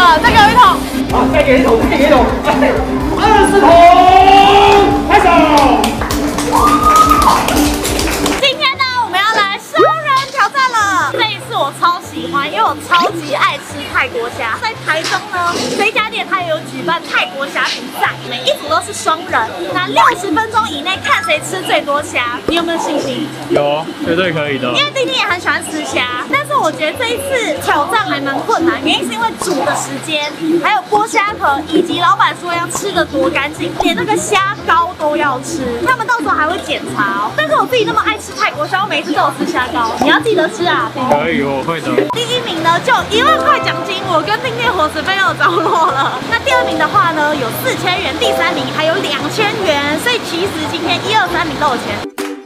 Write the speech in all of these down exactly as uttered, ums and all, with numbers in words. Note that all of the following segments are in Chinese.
了，再给我一桶。 好，再给一桶，再给一桶，二十桶，开手。 今天呢，我们要来双人挑战了。这一次我超喜欢，因为我超级爱吃泰国虾。在台中呢，这一家店它也有举办泰国虾比赛，每一组都是双人，那六十分钟以内看谁吃最多虾。你有没有信心？ 有，绝对可以的。 因为丁丁也很喜欢吃虾，但是我觉得这一次挑战还蛮困难，原因是因为煮的时间，还有剥虾壳，以及老板说要吃的多干净，连那个虾膏都要吃。他们到时候还会检查哦。但是我自己那么爱吃泰国虾，我每一次都有吃虾膏，你要记得吃啊。 可以，我会的。 第一名呢就一万块奖金，我跟丁丁伙食费又着落了。那第二名的话呢有四千元，第三名还有两千元，所以其实今天一二三名都有钱。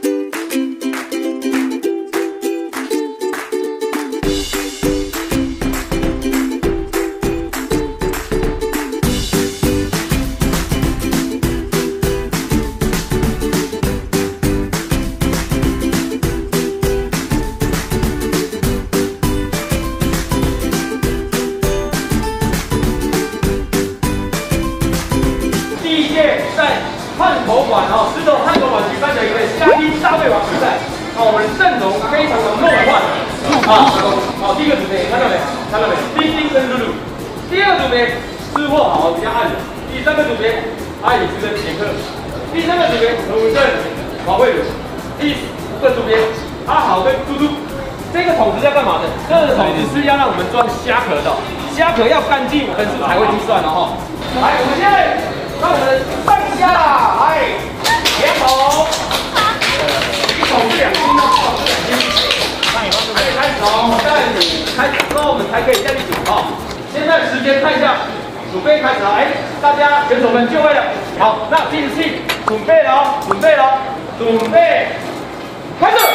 汉口馆哦，石头汉口馆举办的一个虾兵大胃王比赛，哦，我们的阵容非常的梦幻，啊，好，第一个组别看到没？看到没？丁丁跟露露。第二组别吃货好比较暗的。第三个组别阿里斯跟杰克。第三个组别鲁正王慧茹。第五个组别阿好跟嘟嘟。这个桶子要干嘛的？这个桶子是要让我们装虾壳的，虾壳要干净，分数才会计算哦。来，我们现在。让我们上虾啦！来，两桶，一桶是两斤哦，是两斤。那你放这边开始哦，在你开始之后，我们才可以下去煮哦。现在时间看一下，准备开始了。哎，大家选手们就位了。好，那计时器准备了哦，准备了哦，准备，开始。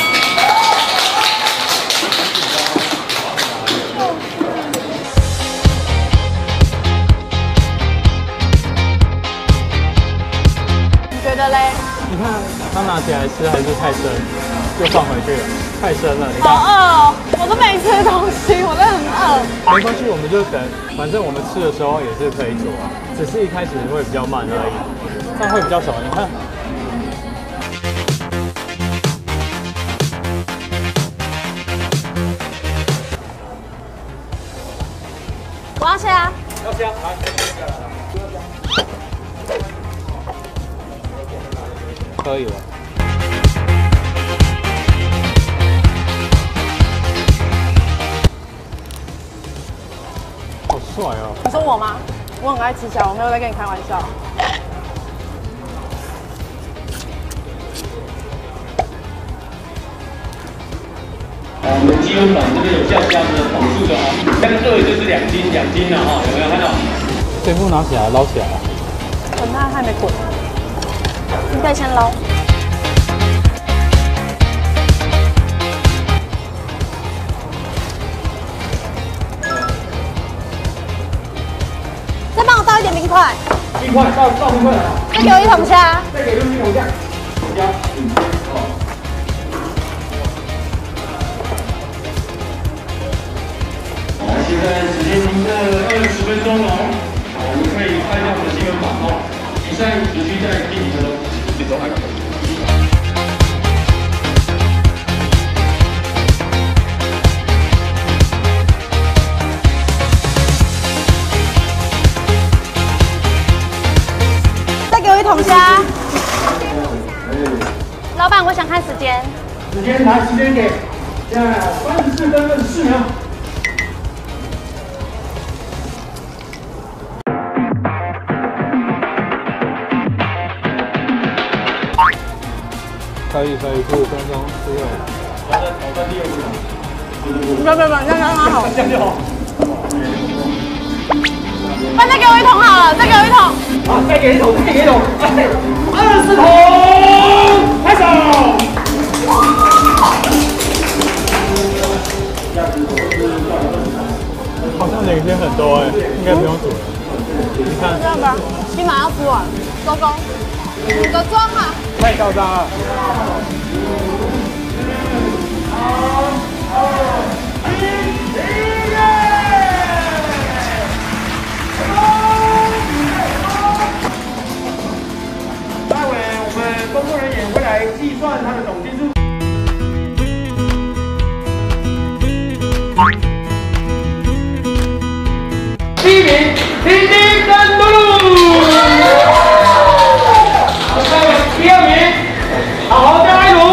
觉得嘞？ 你看，他拿起来吃还是太深，又放回去了，太深了。你看， 好饿哦，我都没吃东西，我真的很饿。 没关系，我们就等，反正我们吃的时候也是可以煮啊，只是一开始会比较慢而已，这样会比较熟。你看， 我要虾， 要虾，来。 可以了。好帅哦！ 你说我吗？我很爱吃虾，我没有在跟你开玩笑。 我们基本版这边有下虾子的桶数的哦，那个二就是两斤，两斤了哈，有没有看到？ 全部拿起来捞起来了。 滚，它还没滚。你可以先捞。再帮我倒一点冰块。 冰块，倒倒冰块来。 再给我一桶虾。 再给露露一桶虾。虾，嗯，好。好，现在时间经过二十分钟了哦，我们可以开掉我们的基本版哦。比赛持续在第几分钟？你走还可以。 再给我一桶虾。老板，我想看时间。 时间来，时间给，现在三十四分二十四秒。 可以可以，十五分钟左右。 好的，好的，第二个。 不不不，这样刚刚好。 这样就好。 那再给我一桶好了，再给我一桶。 好，再给一桶，再给一桶，二十桶，开手。 好像领先很多哎，应该不用煮了。你看， 这样吧，起码要吃完，收工。五个装啊！ 太嚣张了。 丁丁登陆。第二名，好好叫艾伦。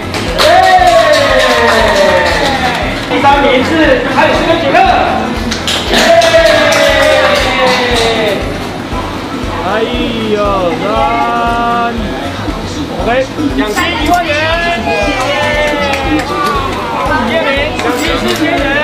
第三名是艾斯跟杰克。哎呦，三 ，OK， 奖金一万元。第二名，奖金四千元。